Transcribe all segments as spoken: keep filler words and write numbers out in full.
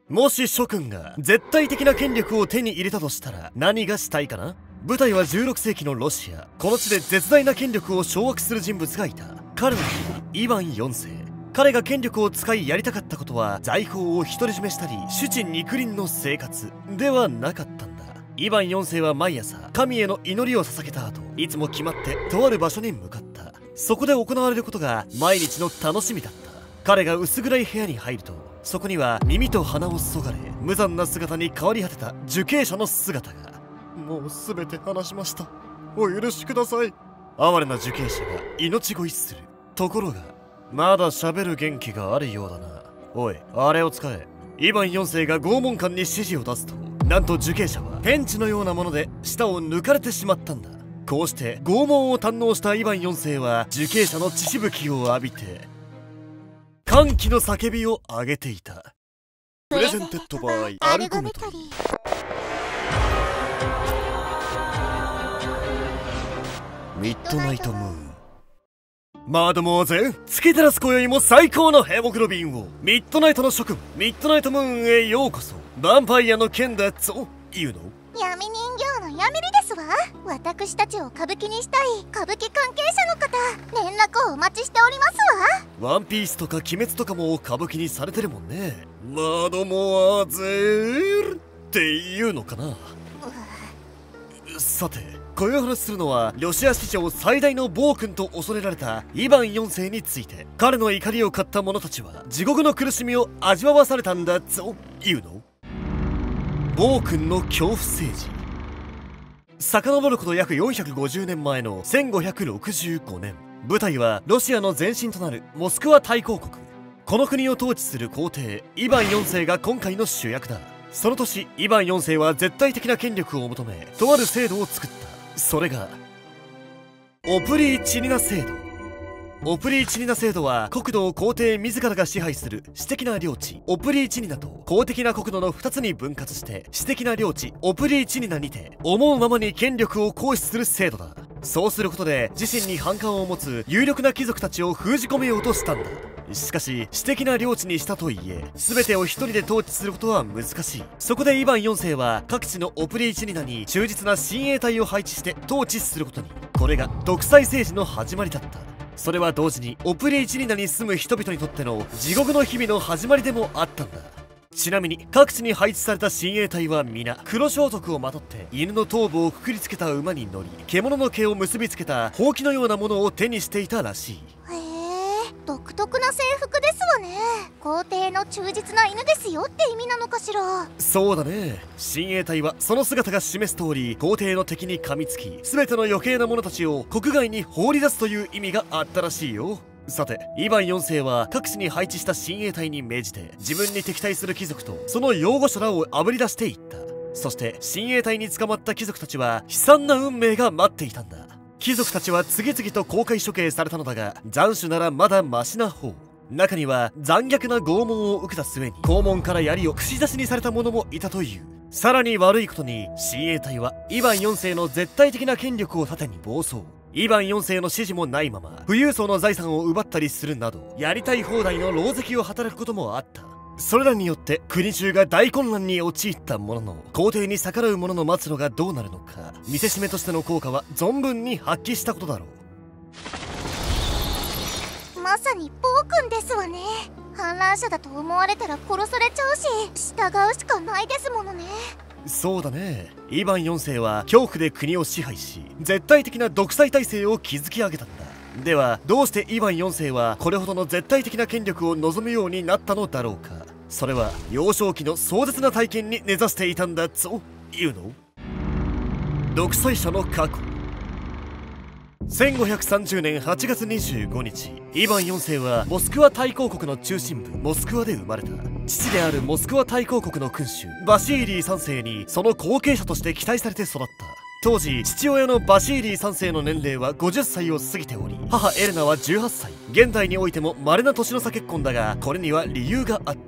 もし諸君が絶対的な権力を手に入れたとしたら何がしたいかな。舞台はじゅうろくせいきのロシア。この地で絶大な権力を掌握する人物がいた。彼の名はイヴァンよんせい。彼が権力を使いやりたかったことは財宝を独り占めしたり主治肉林の生活ではなかったんだ。イヴァンよんせいは毎朝神への祈りを捧げた後、いつも決まってとある場所に向かった。そこで行われることが毎日の楽しみだった。彼が薄暗い部屋に入ると、そこには耳と鼻をそがれ無残な姿に変わり果てた受刑者の姿が。もう全て話しました、お許しください。哀れな受刑者が命乞いする。ところがまだ喋る元気があるようだな。おい、あれを使え。イヴァンよんせいが拷問官に指示を出すと、なんと受刑者はペンチのようなもので舌を抜かれてしまったんだ。こうして拷問を堪能したイヴァンよんせいは受刑者の血しぶきを浴びて歓喜の叫びを上げていた。プレゼンテッドバイアルゴメトリー。ミッドナイトムーン。マードモーゼ、月照らす今宵も最高のヘモグロビンを。ミッドナイトの諸君、ミッドナイトムーンへようこそ。ヴァンパイアの剣だぞ、言うの。 闇人形のヤミリですわ。私たちを歌舞伎にしたい歌舞伎関係者の方、連絡をお待ちしておりますわ。ワンピースとか鬼滅とかも歌舞伎にされてるもんね。マードモアゼーっていうのかな。さて、こういう話するのはロシア史上最大の暴君と恐れられたイヴァンよんせいについて。彼の怒りを買った者たちは地獄の苦しみを味わわされたんだぞ、言うの。暴君の恐怖政治。遡ること約よんひゃくごじゅうねんまえのせんごひゃくろくじゅうごねん。舞台はロシアの前身となるモスクワ大公国。この国を統治する皇帝イヴァンよんせいが今回の主役だ。その年イヴァンよんせいは絶対的な権力を求めとある制度を作った。それがオプリーチニナ制度。オプリーチニナ制度は国土を皇帝自らが支配する私的な領地オプリーチニナと公的な国土のふたつに分割して私的な領地オプリーチニナにて思うままに権力を行使する制度だ。そうすることで自身に反感を持つ有力な貴族たちを封じ込めようとしたんだ。しかし私的な領地にしたといえ全てを一人で統治することは難しい。そこでイヴァンよんせいは各地のオプリーチニナに忠実な親衛隊を配置して統治することに。これが独裁政治の始まりだった。それは同時にオプリーチニナに住む人々にとっての地獄の日々の始まりでもあったんだ。ちなみに各地に配置された親衛隊は皆黒装束をまとって犬の頭部をくくりつけた馬に乗り獣の毛を結びつけたほうきのようなものを手にしていたらしい。 へえ、独特な制服ですわね。皇帝の忠実な犬ですよって意味なのかしら。 そうだね。親衛隊はその姿が示す通り皇帝の敵に噛みつき全ての余計な者たちを国外に放り出すという意味があったらしいよ。さてイヴァンよんせいは各地に配置した親衛隊に命じて自分に敵対する貴族とその擁護者らをあぶり出していった。そして親衛隊に捕まった貴族たちは悲惨な運命が待っていたんだ。貴族たちは次々と公開処刑されたのだが斬首ならまだマシな方。中には残虐な拷問を受けた末に肛門から槍を串刺しにされた者もいたという。さらに悪いことに親衛隊はイヴァンよんせいの絶対的な権力を盾に暴走。イヴァンよんせいの指示もないまま富裕層の財産を奪ったりするなどやりたい放題の狼藉を働くこともあった。それらによって国中が大混乱に陥ったものの皇帝に逆らう者の末路がどうなるのか見せしめとしての効果は存分に発揮したことだろう。まさに暴君ですわね。反乱者だと思われたら殺されちゃうし従うしかないですものね。 そうだね。イヴァンよんせいは恐怖で国を支配し絶対的な独裁体制を築き上げたんだ。ではどうしてイヴァンよんせいはこれほどの絶対的な権力を望むようになったのだろうか。それは幼少期の壮絶な体験に根ざしていたんだぞ、言うの。独裁者の過去。せんごひゃくさんじゅうねんはちがつにじゅうごにち、イヴァンよんせいはモスクワ大公国の中心部モスクワで生まれた。父であるモスクワ大公国の君主バシーリーさんせいにその後継者として期待されて育った。当時父親のバシーリーさんせいの年齢はごじゅっさいを過ぎており母エレナはじゅうはっさい。現代においても稀な年の差結婚だがこれには理由があった。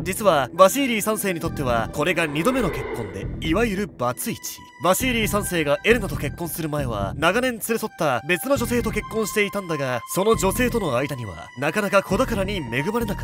実はバシーリーさんせいにとってはこれがにどめの結婚で、いわゆるバツイチ。バシーリーさんせいがエレナと結婚する前は長年連れ添った別の女性と結婚していたんだが、その女性との間にはなかなか子宝に恵まれなかった。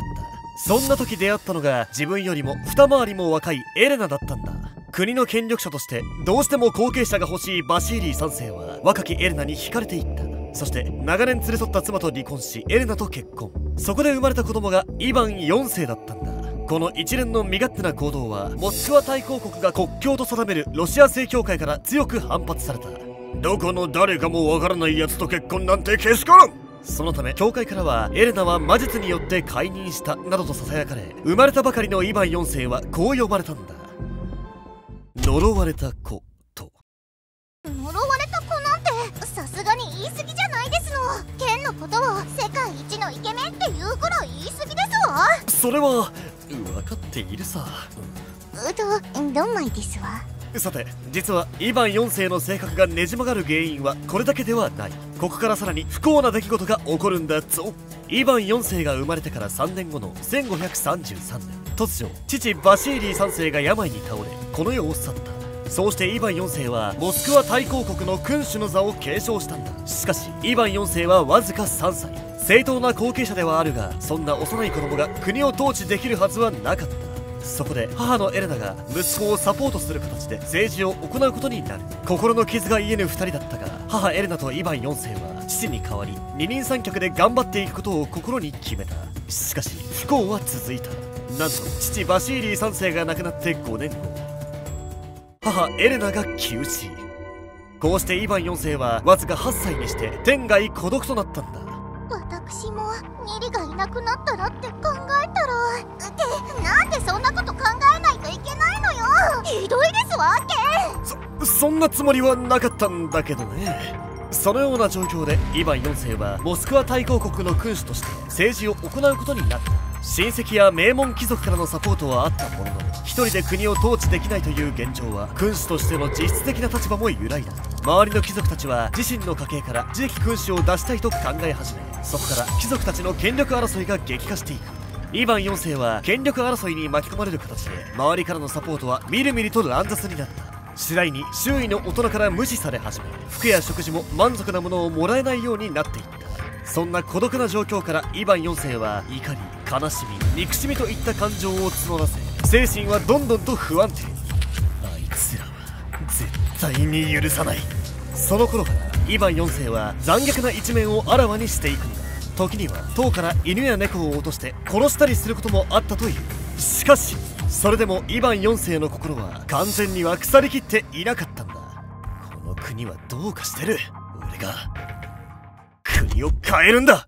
そんな時出会ったのが自分よりも二回りも若いエレナだったんだ。国の権力者としてどうしても後継者が欲しいバシーリーさんせいは若きエレナに惹かれていった。そして長年連れ添った妻と離婚しエレナと結婚。そこで生まれた子供がイヴァンよんせいだったんだ。この一連の身勝手な行動はモスクワ大公国が国境と定めるロシア正教会から強く反発された。どこの誰かもわからない奴と結婚なんてけしからん。そのため教会からはエレナは魔術によって解任したなどとささやかれ、生まれたばかりのイヴァンよんせいはこう呼ばれたんだ。呪われた子と。 呪われた子なんてさすがに言い過ぎじゃないですの。剣のことを世界一のイケメンって言うぐらい言い過ぎですわ。 それは分かっているさ。 うとどんまいですわ。 さて、実はイヴァンよんせいの性格がねじ曲がる原因はこれだけではない。ここからさらに不幸な出来事が起こるんだぞ。イヴァンよんせいが生まれてからさんねんごのせんごひゃくさんじゅうさんねん、突如父バシーリーさんせいが病に倒れこの世を去った。そうしてイヴァンよんせいはモスクワ大公国の君主の座を継承したんだ。しかしイヴァンよんせいはわずかさんさい。正当な後継者ではあるが、そんな幼い子供が国を統治できるはずはなかった。そこで母のエレナが息子をサポートする形で政治を行うことになる。心の傷が癒えぬふたりだったが、母エレナとイヴァンよんせいは父に代わり二人三脚で頑張っていくことを心に決めた。しかし不幸は続いた。なんと父バシーリーさんせいが亡くなってごねんご、母エレナが急死。こうしてイヴァンよんせいはわずかはっさいにして天涯孤独となったんだ。 私もニリがいなくなったらって考えたら、ってなんでそんなこと考えないといけないのよ。ひどいですわけ。 そそんなつもりはなかったんだけどね。そのような状況でイヴァンよんせいはモスクワ大公国の君主として政治を行うことになった。親戚や名門貴族からのサポートはあったものの、一人で国を統治できないという現状は君主としての実質的な立場も揺らいだ。周りの貴族たちは自身の家系から次期君主を出したいと考え始め、そこから貴族たちの権力争いが激化していく。イヴァンよんせいは権力争いに巻き込まれる形で、周りからのサポートはみるみると乱雑になった。次第に周囲の大人から無視され始め、服や食事も満足なものをもらえないようになっていった。そんな孤独な状況からイヴァンよんせいは怒り、悲しみ、憎しみといった感情を募らせ、精神はどんどんと不安定に。あいつらは絶対に許さない。その頃からイヴァンよんせいは残虐な一面をあらわにしていくんだ。時には塔から犬や猫を落として殺したりすることもあったという。しかしそれでもイヴァンよんせいの心は完全には腐りきっていなかったんだ。この国はどうかしてる。俺が国を変えるんだ。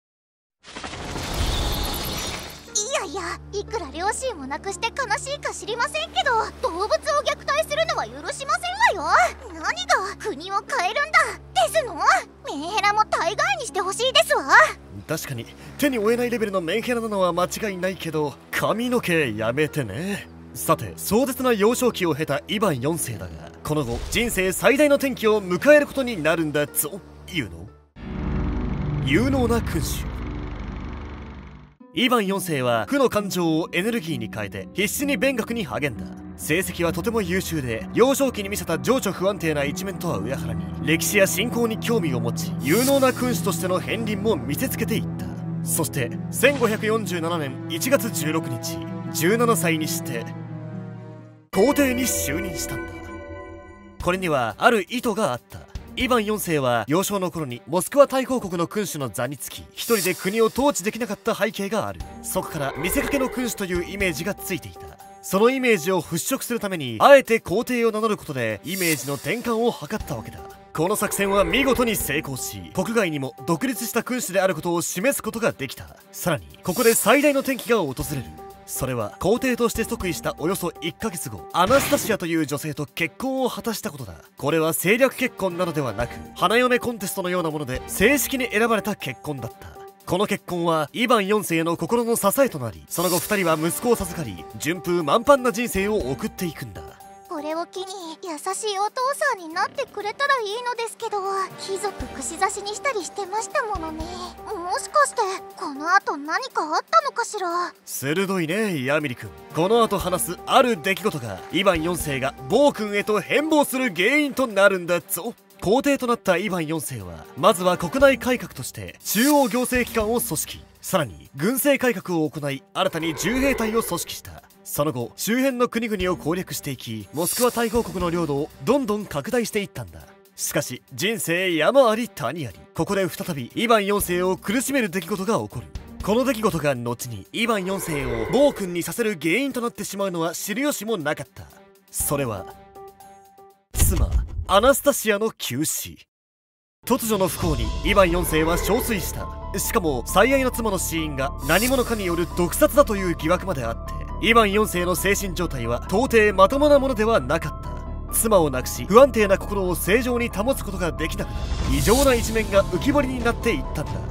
いやいや、いくら両親を亡くして悲しいか知りませんけど、動物を虐待するのは許しませんわよ。何が国を変えるんだですの。メンヘラも大概にしてほしいですわ。 確かに手に負えないレベルのメンヘラなのは間違いないけど、髪の毛やめてね。さて、壮絶な幼少期を経たイヴァンよんせいだが、この後人生最大の転機を迎えることになるんだぞ。いうの有能な君主。イヴァンよんせいは負の感情をエネルギーに変えて必死に勉学に励んだ。成績はとても優秀で、幼少期に見せた情緒不安定な一面とは裏腹に歴史や信仰に興味を持ち、有能な君主としての片鱗も見せつけていった。そしてせんごひゃくよんじゅうななねんいちがつじゅうろくにち、じゅうななさいにして皇帝に就任したんだ。これにはある意図があった。イヴァンよんせいは幼少の頃にモスクワ大公国の君主の座につき、一人で国を統治できなかった背景がある。そこから見せかけの君主というイメージがついていた。そのイメージを払拭するためにあえて皇帝を名乗ることでイメージの転換を図ったわけだ。この作戦は見事に成功し、国外にも独立した君主であることを示すことができた。さらにここで最大の転機が訪れる。それは皇帝として即位したおよそいっかげつご、アナスタシアという女性と結婚を果たしたことだ。これは政略結婚などではなく、花嫁コンテストのようなもので正式に選ばれた結婚だった。この結婚はイヴァンよんせいの心の支えとなり、その後ふたりは息子を授かり、順風満帆な人生を送っていくんだ。 おれを機に優しいお父さんになってくれたらいいのですけど、貴族串刺しにしたりしてましたものね。もしかしてこの後何かあったのかしら。 鋭いねヤミリ君。この後話すある出来事がイヴァンよん世が暴君へと変貌する原因となるんだぞ。皇帝となったイヴァンよん世はまずは国内改革として中央行政機関を組織、さらに軍政改革を行い新たに従兵隊を組織した。その後周辺の国々を攻略していき、モスクワ大公国の領土をどんどん拡大していったんだ。しかし人生山あり谷あり、ここで再びイヴァンよん世を苦しめる出来事が起こる。この出来事が後にイヴァンよん世を暴君にさせる原因となってしまうのは知る由もなかった。それは妻アナスタシアの急死。突如の不幸にイヴァンよん世は憔悴した。しかも最愛の妻の死因が何者かによる毒殺だという疑惑まであって、イヴァンよん世の精神状態は到底まともなものではなかった。妻を亡くし不安定な心を正常に保つことができなくなり、異常な一面が浮き彫りになっていったんだ。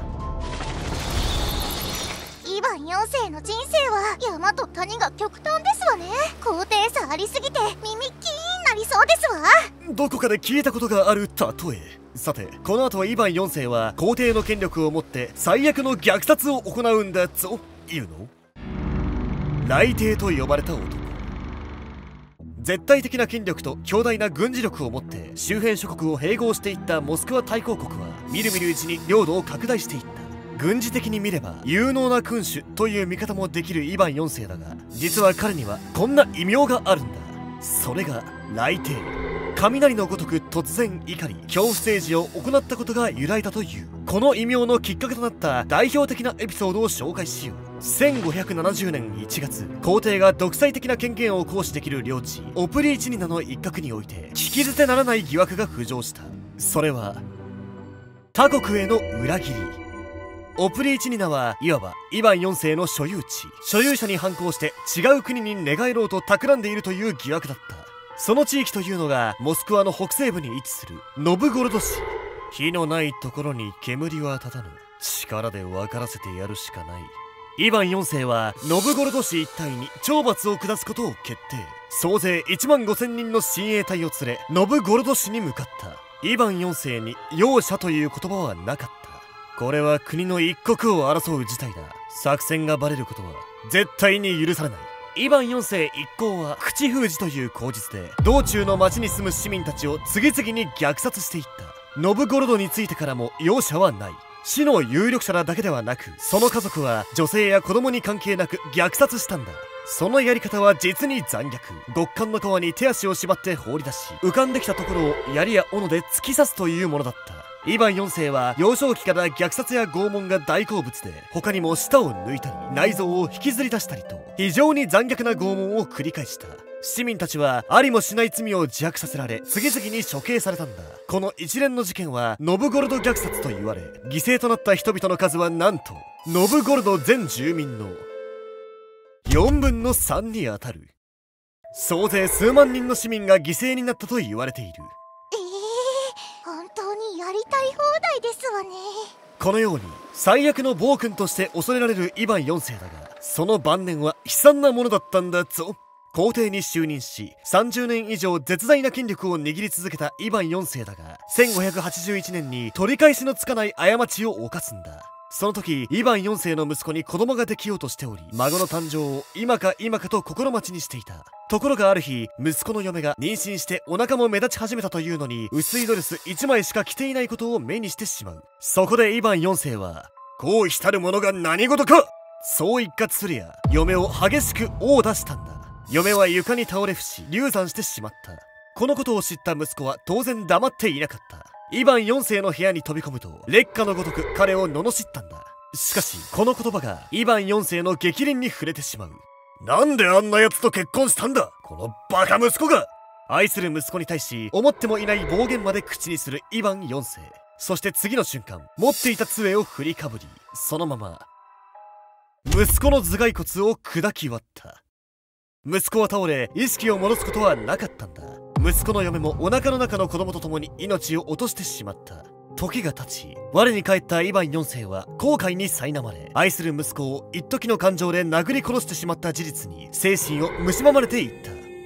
イヴァンよん世の人生は山と谷が極端ですわね。高低差ありすぎて耳キーンなりそうですわ。 どこかで聞いたことがある例え。さてこの後はイヴァンよん世は皇帝の権力を持って最悪の虐殺を行うんだぞ。いうの雷帝と呼ばれた男。絶対的な権力と強大な軍事力を持って周辺諸国を併合していったモスクワ大公国はみるみるうちに領土を拡大していった。軍事的に見れば有能な君主という見方もできるイヴァンよん世だが、実は彼にはこんな異名があるんだ。それが雷帝。雷のごとく突然怒り恐怖政治を行ったことが由来だという。この異名のきっかけとなった代表的なエピソードを紹介しよう。せんごひゃくななじゅうねんいちがつ、皇帝が独裁的な権限を行使できる領地オプリーチニナの一角において聞き捨てならない疑惑が浮上した。それは他国への裏切り。オプリーチニナはいわばイヴァンよん世の所有地。所有者に反抗して違う国に寝返ろうと企んでいるという疑惑だった。その地域というのがモスクワの北西部に位置するノブゴロド市。火のないところに煙は立たぬ。力で分からせてやるしかない。イヴァンよん世はノブゴロド市一帯に懲罰を下すことを決定。総勢いちまんごせんにんの親衛隊を連れノブゴロド市に向かった。イヴァンよん世に容赦という言葉はなかった。これは国の一国を争う事態だ。作戦がバレることは絶対に許されない。イヴァンよん世一行は口封じという口実で道中の町に住む市民たちを次々に虐殺していった。ノブゴロドについてからも容赦はない。市の有力者らだけではなく、その家族は女性や子供に関係なく虐殺したんだ。そのやり方は実に残虐。極寒の川に手足を縛って放り出し、浮かんできたところを槍や斧で突き刺すというものだった。イヴァンよん世は幼少期から虐殺や拷問が大好物で、他にも舌を抜いたり内臓を引きずり出したりと非常に残虐な拷問を繰り返した。市民たちはありもしない罪を自白させられ次々に処刑されたんだ。この一連の事件はノブゴロド虐殺と言われ、犠牲となった人々の数はなんとノブゴロド全住民のよんぶんのさんにあたる。総勢数万人の市民が犠牲になったと言われている。 ええー、本当にやりたい放題ですわね。 このように最悪の暴君として恐れられるイヴァンよん世だが、その晩年は悲惨なものだったんだぞ。皇帝に就任しさんじゅうねん以上絶大な権力を握り続けたイヴァンよん世だが、せんごひゃくはちじゅういちねんに取り返しのつかない過ちを犯すんだ。その時イヴァンよん世の息子に子供ができようとしており、孫の誕生を今か今かと心待ちにしていた。ところがある日、息子の嫁が妊娠してお腹も目立ち始めたというのに、薄いドレスいちまいしか着ていないことを目にしてしまう。そこでイヴァンよん世は公妃たる者が何事か、そう一括するや嫁を激しく殴打したんだ。嫁は床に倒れ伏し流産してしまった。このことを知った息子は当然黙っていなかった。イヴァンよん世の部屋に飛び込むと烈火のごとく彼を罵ったんだ。しかしこの言葉がイヴァンよん世の逆鱗に触れてしまう。なんであんな奴と結婚したんだ、このバカ息子が。愛する息子に対し思ってもいない暴言まで口にするイヴァンよん世。そして次の瞬間、持っていた杖を振りかぶり、そのまま息子の頭蓋骨を砕き割った。息子は倒れ意識を戻すことはなかったんだ。息子の嫁もお腹の中の子供と共に命を落としてしまった。時が経ち我に返ったイヴァンよん世は後悔に苛まれ、愛する息子を一時の感情で殴り殺してしまった事実に精神を蝕まれていった。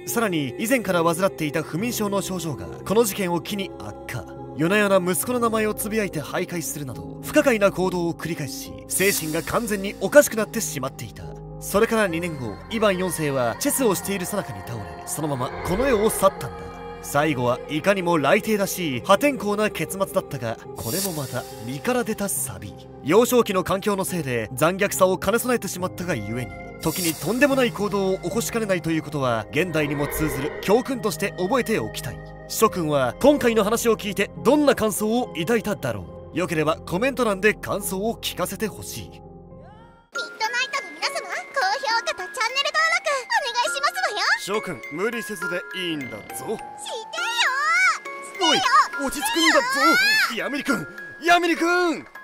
さらに以前から患っていた不眠症の症状がこの事件を機に悪化。夜な夜な息子の名前をつぶやいて徘徊するなど不可解な行動を繰り返し、精神が完全におかしくなってしまっていた。それからにねんご、イヴァンよんせいはチェスをしている最中に倒れ、そのままこの世を去ったんだ。最後はいかにも雷霆らしい破天荒な結末だったが、これもまた身から出たサビ。幼少期の環境のせいで残虐さを兼ね備えてしまったがゆえに、時にとんでもない行動を起こしかねないということは現代にも通ずる教訓として覚えておきたい。諸君は今回の話を聞いてどんな感想を抱いただろう。よければコメント欄で感想を聞かせてほしい。 ミッドナイトの皆様、高評価とチャンネル登録お願いしますわよ。 諸君無理せずでいいんだぞ。 してよおい落ち着くんだぞヤミリ君、ヤミリ君。